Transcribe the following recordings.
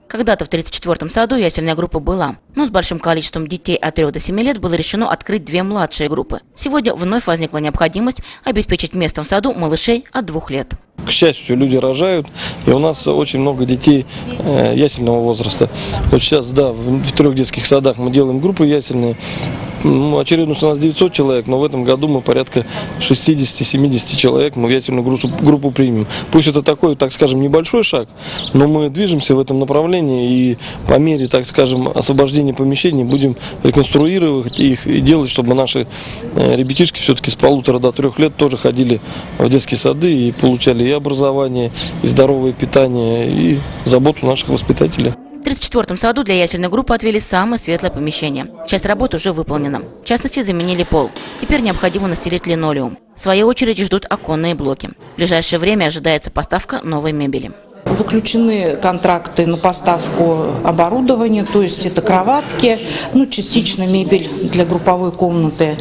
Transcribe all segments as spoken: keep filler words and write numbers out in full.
Когда-то в тридцать четвёртом саду ясельная группа была, но с большим количеством детей от трёх до семи лет было решено открыть две младшие группы. Сегодня вновь возникла необходимость обеспечить местом в саду малышей от двух лет. К счастью, люди рожают, и у нас очень много детей э, ясельного возраста. Вот сейчас, да, в, в трех детских садах мы делаем группы ясельные. Ну, очередность у нас девятьсот человек, но в этом году мы порядка шестидесяти-семидесяти человек мы в ясельную группу, группу примем. Пусть это такой, так скажем, небольшой шаг, но мы движемся в этом направлении и по мере, так скажем, освобождения помещений будем реконструировать их и делать, чтобы наши ребятишки все-таки с полутора до трех лет тоже ходили в детские сады и получали и образование, и здоровое питание, и заботу наших воспитателей. В тридцать четвёртом саду для ясельной группы отвели самое светлое помещение. Часть работ уже выполнена. В частности, заменили пол. Теперь необходимо настелить линолеум. В свою очередь ждут оконные блоки. В ближайшее время ожидается поставка новой мебели. Заключены контракты на поставку оборудования, то есть это кроватки, ну, частично мебель для групповой комнаты.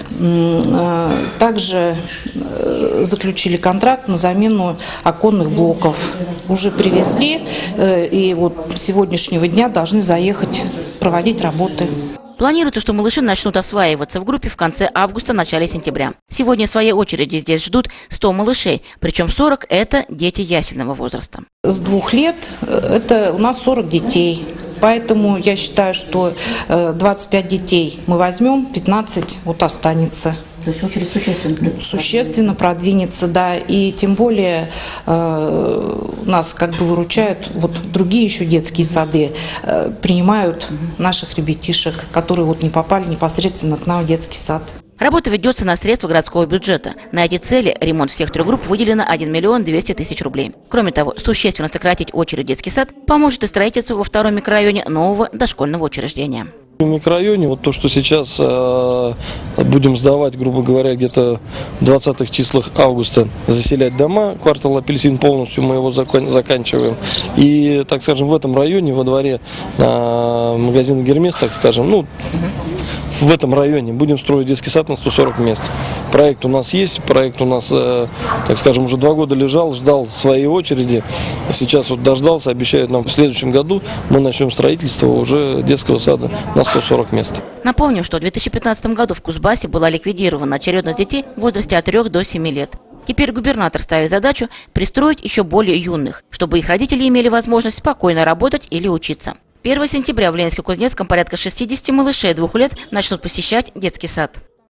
Также заключили контракт на замену оконных блоков. Уже привезли, и вот с сегодняшнего дня должны заехать проводить работы. Планируется, что малыши начнут осваиваться в группе в конце августа – начале сентября. Сегодня в своей очереди здесь ждут сто малышей, причем сорок – это дети ясельного возраста. С двух лет это у нас сорок детей. Поэтому я считаю, что двадцать пять детей мы возьмем, пятнадцать вот останется. То есть очередь существенно, существенно продвинется, да, и тем более э, нас как бы выручают вот другие еще детские сады, э, принимают наших ребятишек, которые вот не попали непосредственно к нам в детский сад. Работа ведется на средства городского бюджета. На эти цели ремонт всех трех групп выделено один миллион двести тысяч рублей. Кроме того, существенно сократить очередь в детский сад поможет и строительству во втором микрорайоне нового дошкольного учреждения. В микрорайоне, вот то, что сейчас э, будем сдавать, грубо говоря, где-то в двадцатых числах августа, заселять дома, квартал Апельсин полностью мы его закон, заканчиваем. И, так скажем, в этом районе, во дворе э, магазина Гермес, так скажем, ну, в этом районе будем строить детский сад на сто сорок мест. Проект у нас есть, проект у нас, э, так скажем, уже два года лежал, ждал своей очереди. Сейчас вот дождался, обещают нам в следующем году мы начнем строительство уже детского сада на сто сорок мест. Напомним, что в две тысячи пятнадцатом году в Кузбассе была ликвидирована очередность детей в возрасте от трёх до семи лет. Теперь губернатор ставит задачу пристроить еще более юных, чтобы их родители имели возможность спокойно работать или учиться. первого сентября в Ленинске-Кузнецком порядка шестидесяти малышей двух лет начнут посещать детский сад.